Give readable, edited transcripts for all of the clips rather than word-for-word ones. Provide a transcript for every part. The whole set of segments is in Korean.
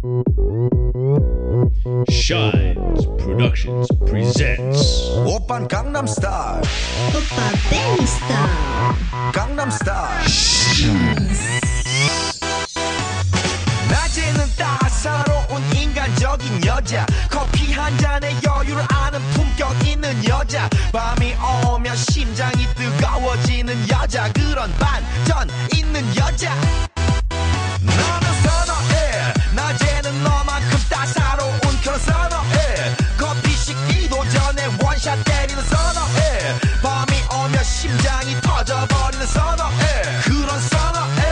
Shines Productions presents 오빤 강남스타일 오빠 베이스타 강남스타일 낮에는 따사로운 인간적인 여자 커피 한 잔에 여유를 아는 품격 있는 여자 밤이 오면 심장이 뜨거워지는 여자 그런 반전 있는 여자 나는 선호해 낮에는 너만큼 따사로운 그런 선호해 커피 식기도 전에 원샷 때리는 선호해 밤이 오면 심장이 터져버리는 선호해 그런 선호해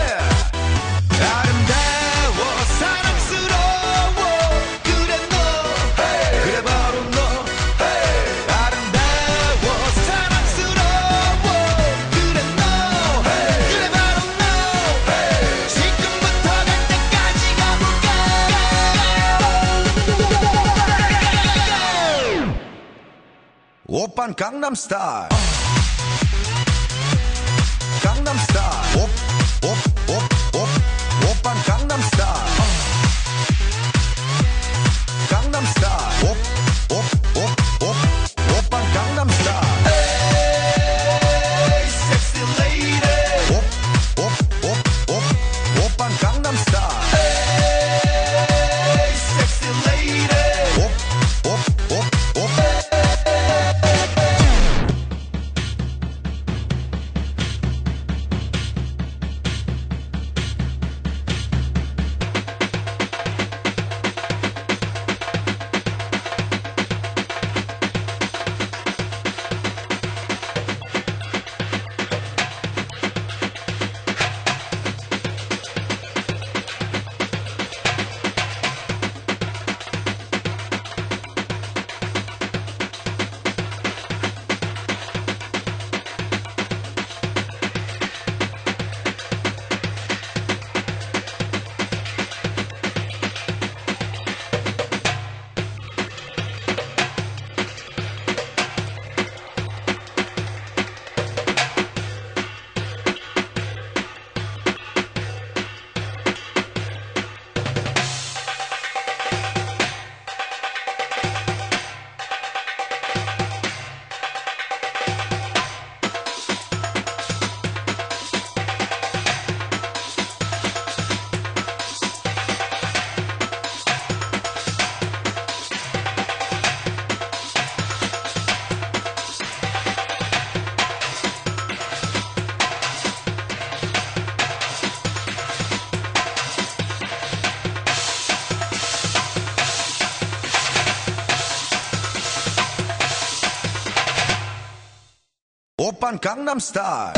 아름다워 사랑스러워 그래 너 hey. 그래 바로 너 hey. 아름다워 사랑스러워 그래 너 hey. 그래 바로 너 hey. 지금부터 갈 때까지 가볼까 오빤 강남스타일 강남스타일 오빤 강남스타일 강남스타일 오빤 강남스타일 에이 섹시 레이디 오빤 강남스타일 에이 섹시 레이디 오빤 강남스타일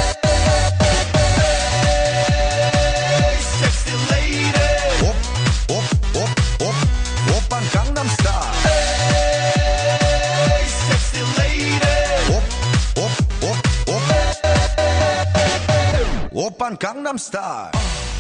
섹시 레이디 오빤 강남스타일 섹시 레이디 오빤 강남스타일